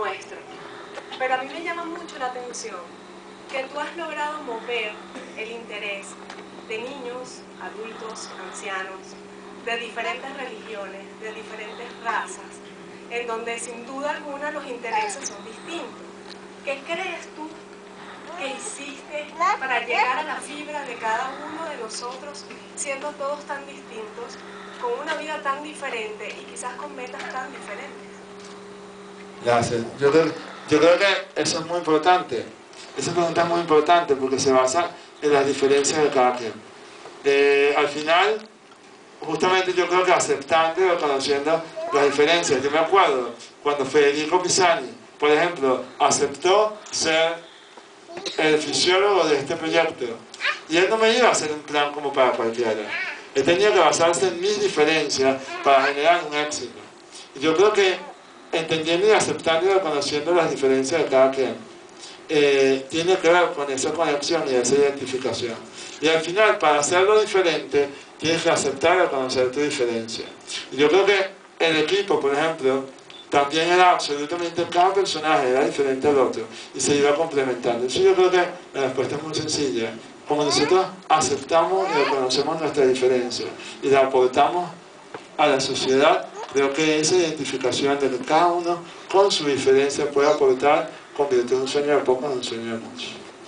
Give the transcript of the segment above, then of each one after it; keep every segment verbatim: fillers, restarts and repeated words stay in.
nuestro. Pero a mí me llama mucho la atención que tú has logrado mover el interés de niños, adultos, ancianos, de diferentes religiones, de diferentes razas, en donde sin duda alguna los intereses son distintos. ¿Qué crees tú que hiciste para llegar a la fibra de cada uno de nosotros, siendo todos tan distintos, con una vida tan diferente y quizás con metas tan diferentes? Gracias. Yo creo, yo creo que eso es muy importante. Esa pregunta es muy importante porque se basa en las diferencias de cada quien. Eh, al final, justamente yo creo que aceptando y reconociendo las diferencias. Yo me acuerdo cuando Federico Pisani, por ejemplo, aceptó ser el fisiólogo de este proyecto. Y él no me iba a hacer un plan como para cualquiera. Él tenía que basarse en mis diferencias para generar un éxito. Y yo creo que entendiendo y aceptando y reconociendo las diferencias de cada quien, eh, tiene que ver con esa conexión y esa identificación. Y al final, para hacerlo diferente, tienes que aceptar y reconocer tu diferencia. Y yo creo que el equipo, por ejemplo, también era absolutamente, cada personaje era diferente al otro y se iba complementando. Entonces yo creo que la respuesta es muy sencilla. Como nosotros aceptamos y reconocemos nuestra diferencia y la aportamos a la sociedad, creo que esa identificación de que cada uno con su diferencia puede aportar, convierte un sueño de poco en un sueño de mucho.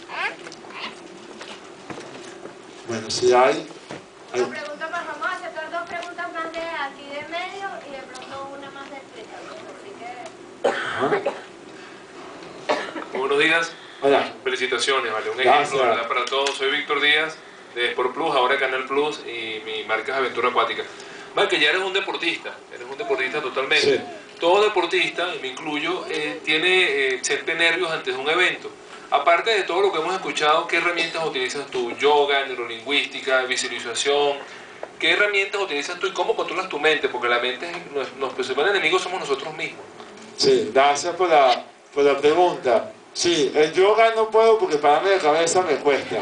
Bueno, si hay... hay... Dos preguntas más, vamos a aceptar dos preguntas más de aquí de medio y de pronto una más de espectador. Buenos días. Hola. Felicitaciones, vale. Un Gracias. ejemplo, ¿verdad? Para todos. Soy Víctor Díaz de Sport Plus, ahora Canal Plus, y mi marca es Aventura Acuática. Vale, que ya eres un deportista, eres un deportista totalmente. Sí. Todo deportista, y me incluyo, eh, tiene eh, siente nervios antes de un evento. Aparte de todo lo que hemos escuchado, ¿qué herramientas utilizas tú? Yoga, neurolingüística, visualización. ¿Qué herramientas utilizas tú y cómo controlas tu mente? Porque la mente, nuestros principales enemigos somos nosotros mismos. Sí, gracias por la, por la pregunta. Sí, el yoga no puedo porque pararme de cabeza me cuesta.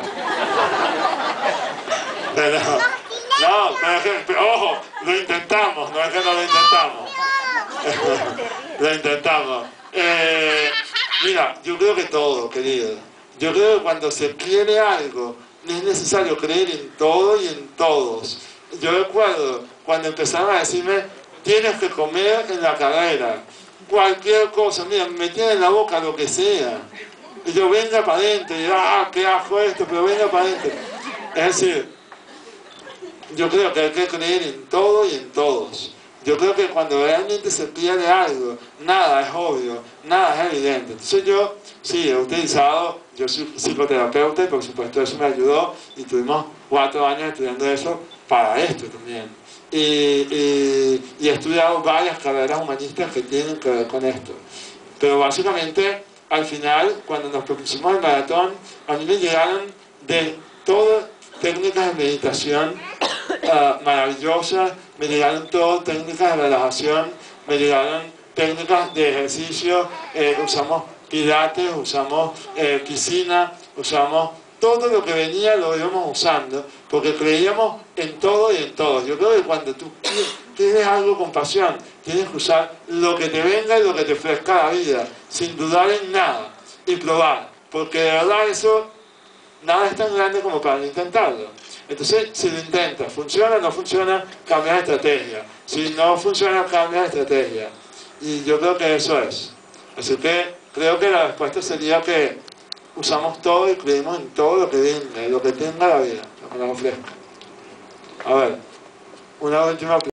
Pero, no, pero es que, pero, ojo, lo intentamos, no es que no lo intentamos. Lo intentamos. Eh, mira, yo creo que todo, querido. Yo creo que cuando se quiere algo, no es necesario creer en todo y en todos. Yo recuerdo cuando empezaron a decirme, tienes que comer en la carrera. Cualquier cosa, mira, me tiene en la boca lo que sea. Y yo venga para adentro, y ah, qué asco esto, pero venga para adentro. Es decir, yo creo que hay que creer en todo y en todos. Yo creo que cuando realmente se pierde algo, nada es obvio, nada es evidente. Entonces yo, sí, he utilizado, yo soy psicoterapeuta y por supuesto eso me ayudó y tuvimos cuatro años estudiando eso para esto también. Y, y, y he estudiado varias carreras humanistas que tienen que ver con esto. Pero básicamente, al final, cuando nos propusimos el maratón, a mí me llegaron de todas técnicas de meditación uh, maravillosas, me llegaron todas técnicas de relajación, me llegaron técnicas de ejercicio, eh, usamos pilates, usamos eh, piscina, usamos todo lo que venía lo íbamos usando, porque creíamos en todo y en todos. Yo creo que cuando tú tienes algo con pasión, tienes que usar lo que te venga y lo que te ofrezca la vida, sin dudar en nada, y probar, porque de verdad eso, nada es tan grande como para no intentarlo. Entonces, si lo intentas, funciona o no funciona, cambias de estrategia. Si no funciona, cambias de estrategia. Y yo creo que eso es. Así que creo que la respuesta sería que usamos todo y creemos en todo lo que venga, lo que tenga la vida, lo que nos ofrezca. A ver, una última pregunta.